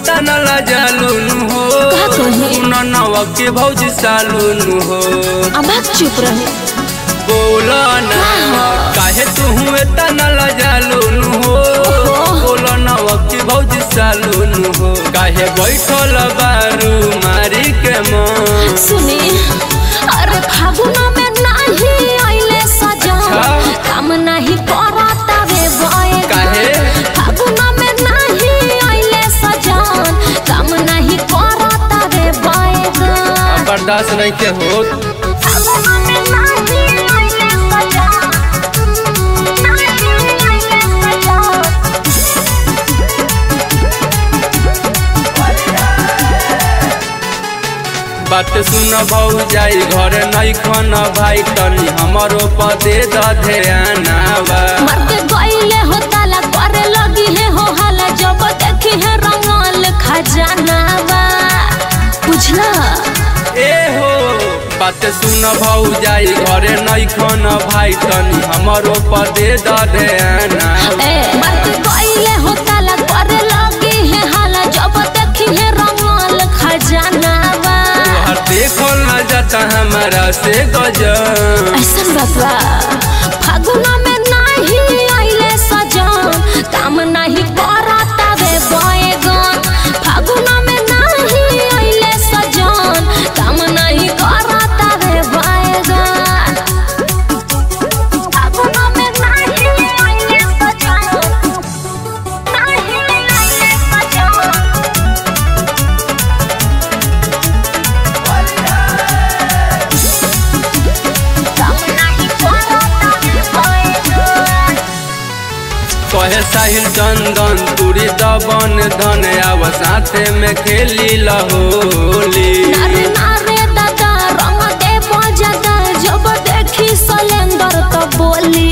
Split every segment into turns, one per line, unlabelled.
तना ला जालून हो नवा के भौजी सालून हो।
अब चुप रहे
बोला ना काहे तू तना ला जालून हो बोला नवा के भौजी सालून हो। काहे बैठल बारू मारी के मन
सुनी अरे फागुन में नहीं आइले सजन काम नहीं करता वे बॉय
काहे
फागुन में नहीं आइले सजन काम नहीं करता वे बॉय
बर्दाश्त नहीं के होत बात सुन भौ जाई घर नहीं खन भाई तनी हमारो पदे ध्यानवा
मरते गईले हो ताला करे लगी है हो हाला जब देखी है रंगल खजानावा बुझला
ए हो बात सुन भौ जाई घर नहीं खन भाई तनी हमारो पदे ध्यानवा
मरते गईले हो ताला करे लगी है हाला जब देखी है रंगल खजानावा
देखल न जाता हमारा से गजन
ऐसा बाबा फागुन में नहीं आइले सजन काम नहीं करता वे बॉयगन फागुन में नहीं आइले सजन काम नहीं करता वे बॉयगन फागुन में नहीं आइले सजन नहीं आइले सजन
कहे साहिल चंदन तुरी दबन धन आव साथे में खेली लहोली
नारे नारे दादा रंग दे बजादा जब देखी सलेंदर तो बोली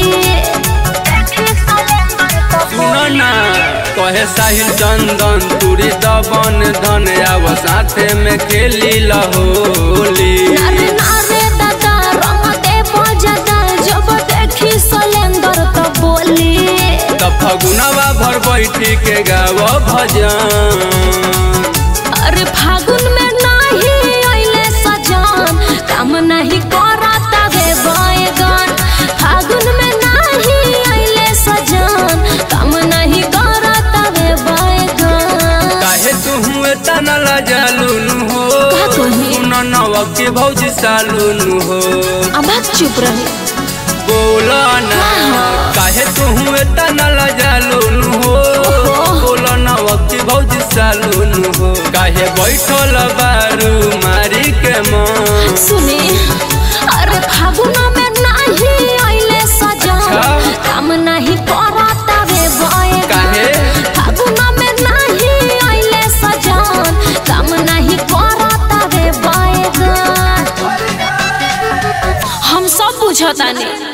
सुनो ना कहे साहिल चंदन तुरी दबन धन आव साथे में खेली लहोली
नारे नारे दादा रंग दे बजादा जब देखी सलेंदर तो बोली
फगुनवा भर बैठी के गाव भजन
अरे फागुन में नहीं आइले सजन काम नहीं करता वे बॉयगन फागुन में नहीं आइले सजन काम नहीं करता वे बॉयगन
काहे तू तना ला जालून हो नवा के भौजी सालून हो।
अब चुप रहे
बोला ना काहे तू तना ला जालून हो बोला नवा के भौजी सालून हो। काहे बैठल बारू मारी के मन
सुनी अरे फागुन में नहीं आइले सजन काम नहीं करता वे बॉयगन
काहे
फागुन में नहीं आइले सजन काम नहीं करता वे बॉयगन हम सब बुझतानी।